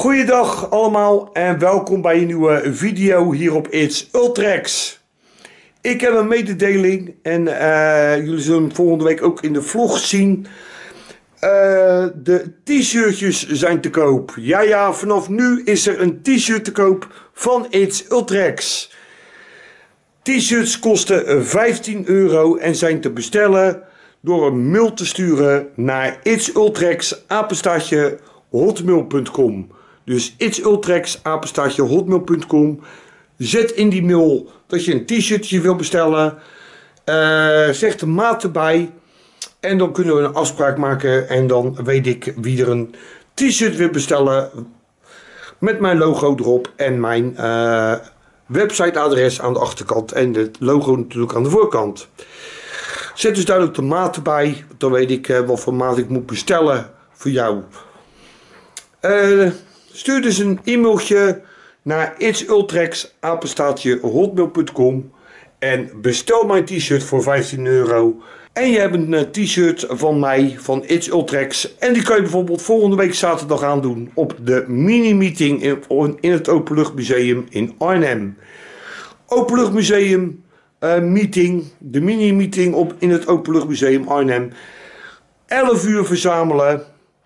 Goeiedag allemaal en welkom bij een nieuwe video hier op It's Ultrex. Ik heb een mededeling en jullie zullen volgende week ook in de vlog zien. De t-shirtjes zijn te koop. Ja, vanaf nu is er een t-shirt te koop van It's Ultrex. T-shirts kosten €15 en zijn te bestellen door een mail te sturen naar itsultrex@hotmail.com. Dus itsultrex@hotmail.com. Zet in die mail dat je een t-shirtje wil bestellen. Zeg de maat erbij. En dan kunnen we een afspraak maken. En dan weet ik wie er een t-shirt wil bestellen. Met mijn logo erop. En mijn websiteadres aan de achterkant. En het logo natuurlijk aan de voorkant. Zet dus duidelijk de maat erbij. Dan weet ik wat voor maat ik moet bestellen voor jou. Stuur dus een e-mailtje naar itsultrex@hotmail.com en bestel mijn t-shirt voor €15. En je hebt een t-shirt van mij, van It's Ultrex. En die kan je bijvoorbeeld volgende week zaterdag aandoen op de mini-meeting in het Openluchtmuseum in Arnhem. Openluchtmuseum meeting, de mini-meeting in het Openluchtmuseum Arnhem. 11 uur verzamelen.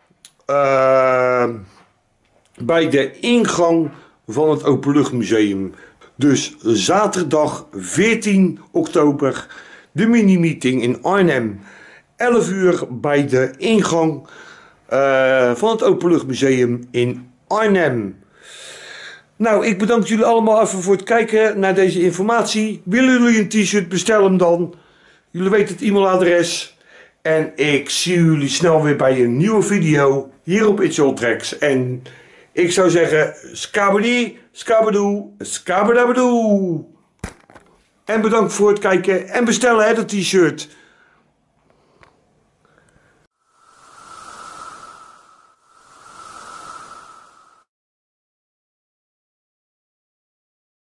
Bij de ingang van het Openluchtmuseum. Dus zaterdag 14 oktober de mini-meeting in Arnhem. 11 uur bij de ingang van het Openluchtmuseum in Arnhem. Nou, ik bedank jullie allemaal even voor het kijken naar deze informatie. Willen jullie een t-shirt, bestel hem dan. Jullie weten het e-mailadres. En ik zie jullie snel weer bij een nieuwe video hier op It's Ultrex. En ik zou zeggen, skabadi, skabadoe, skabadabadoe. En bedankt voor het kijken en bestellen het t-shirt.